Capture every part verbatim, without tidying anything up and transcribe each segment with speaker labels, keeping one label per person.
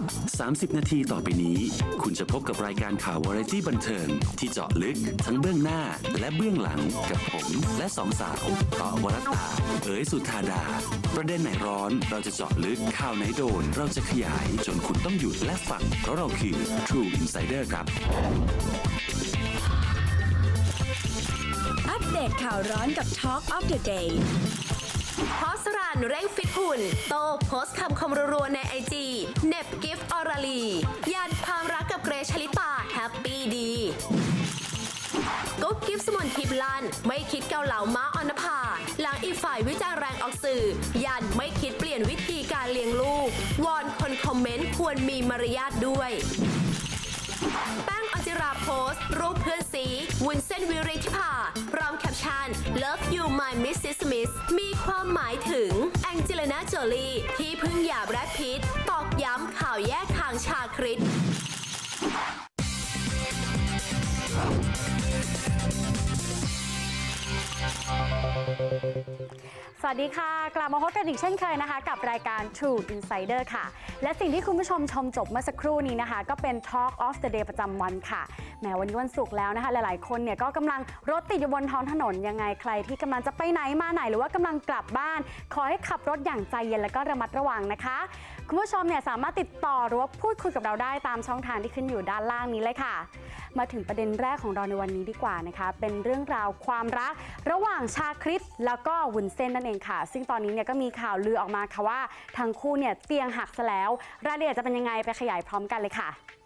Speaker 1: สามสิบนาทีต่อไปนี้คุณจะพบกับรายการข่าววาไรตี้บันเทิงที่เจาะลึกทั้งเบื้องหน้าและเบื้องหลังกับผมและสองสาวเกาะวรตาเอ๋ยสุธาดาประเด็นไหนร้อนเราจะเจาะลึกข่าวไหนโดนเราจะขยายจนคุณต้องหยุดและฟังเพราะเราคือ True Insider ครับ
Speaker 2: อัปเดตข่าวร้อนกับ Talk of the Day
Speaker 3: พอสรันเร่งฟิตหุ่นโตโพสต์คำคมรัวๆในไอจีเน็บกิฟต์อรลียันความรักกับเกรซชลิตาแฮปปี้ดีกุ๊บกิฟต์สมนทิพย์ลั่นไม่คิดเกาเหลาม้าออนภาหลังอีกฝ่ายวิจารณ์แรงออกสื่อยันไม่คิดเปลี่ยนวิธีการเลี้ยงลูกวอนคนคอมเมนต์ควรมีมารยาทด้วยแป้งอจิราโพสต์รูปเพื่อนซีวุ้นเส้นวิริธิภาพร้อมแคปชั่น Love you my Missus Smith มีความหมายถึงแองเจลิน่าโจลีที่เพิ่งหย่าแบรดพิตต์ตอกย้ำข่าวแยกทางชาคริส
Speaker 4: สวัสดีค่ะกลับมาพบกันอีกเช่นเคยนะคะกับรายการ True Insider ค่ะและสิ่งที่คุณผู้ชมชมจบเมื่อสักครู่นี้นะคะก็เป็น Talk of the Day ประจำวันค่ะแม้วันนี้วันศุกร์แล้วนะคะหลายๆคนเนี่ยก็กำลังรถติดอยู่บนท้องถนนยังไงใครที่กำลังจะไปไหนมาไหนหรือว่ากำลังกลับบ้านขอให้ขับรถอย่างใจเย็นและก็ระมัดระวังนะคะคุณผู้ชมเนี่ยสามารถติดต่อหรือว่าพูดคุยกับเราได้ตามช่องทางที่ขึ้นอยู่ด้านล่างนี้เลยค่ะมาถึงประเด็นแรกของเราในวันนี้ดีกว่านะคะเป็นเรื่องราวความรักระหว่างชาคริสแล้วก็วุ้นเส้นนั่นเองค่ะซึ่งตอนนี้เนี่ยก็มีข่าวลือออกมาค่ะว่าทั้งคู่เนี่ยเตียงหักซะแล้วรายละเอียดจะเป็นยังไงไปขยายพร้อมกันเลยค่ะ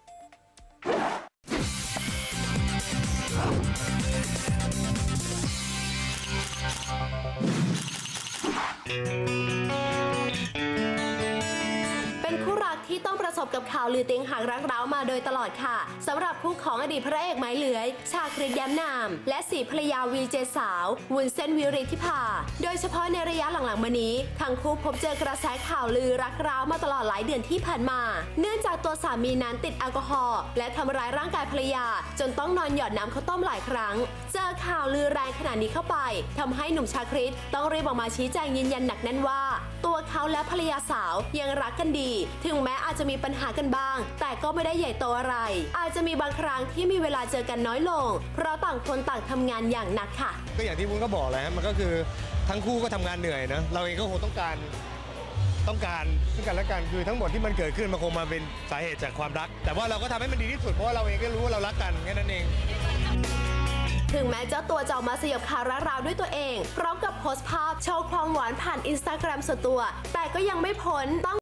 Speaker 3: ที่ต้องประสบกับข่าวลือเตียงหักรักร้าวมาโดยตลอดค่ะสำหรับคู่ของอดีตพระเอกไม้เลื้อยชาคริสแย้มนามและสีภรรยาวีเจสาววุ้นเส้นวิริธิภาโดยเฉพาะในระยะหลังๆมานี้ทั้งคู่พบเจอกระแสข่าวลือรักร้าวมาตลอดหลายเดือนที่ผ่านมาเนื่องจากตัวสามีนั้นติดแอลกอฮอล์และทำร้ายร่างกายภรรยาจนต้องนอนหยอดน้ำข้าวต้มหลายครั้งเจอข่าวลือแรงขนาดนี้เข้าไปทำให้หนุ่มชาคริสต้องรีบออกมาชี้แจงยืนยันหนักแน่นว่าตัวเขาและภรรยาสาวยังรักกันดีถึงแม้อาจจะมีปัญหากันบ้างแต่ก็ไม่ได้ใหญ่โตอะไรอาจจะมีบางครั้งที่มีเวลาเจอกันน้อยลงเพราะต่างคนต่างทำงานอย่างหนักค่ะ
Speaker 5: ก็อย่างที่วุ้นก็บอกแหละมันก็คือทั้งคู่ก็ทำงานเหนื่อยนะเราเองก็คงต้องการต้องการซึ่งกันและกันคือทั้งหมดที่มันเกิดขึ้นมันคงมาเป็นสาเหตุจากความรักแต่ว่าเราก็ทำให้มันดีที่สุดเพราะว่าเราเองก็รู้ว่าเรารักกันแค่นั้นเอง
Speaker 3: ถึงแม้เจ้าตัวจะออกมาสยบข่าวราวด้วยตัวเองพร้อมกับโพสต์ภาพโชว์ความหวานผ่านอินสตาแกรมส่วนตัวแต่ก็ยังไม่พ้นต้อง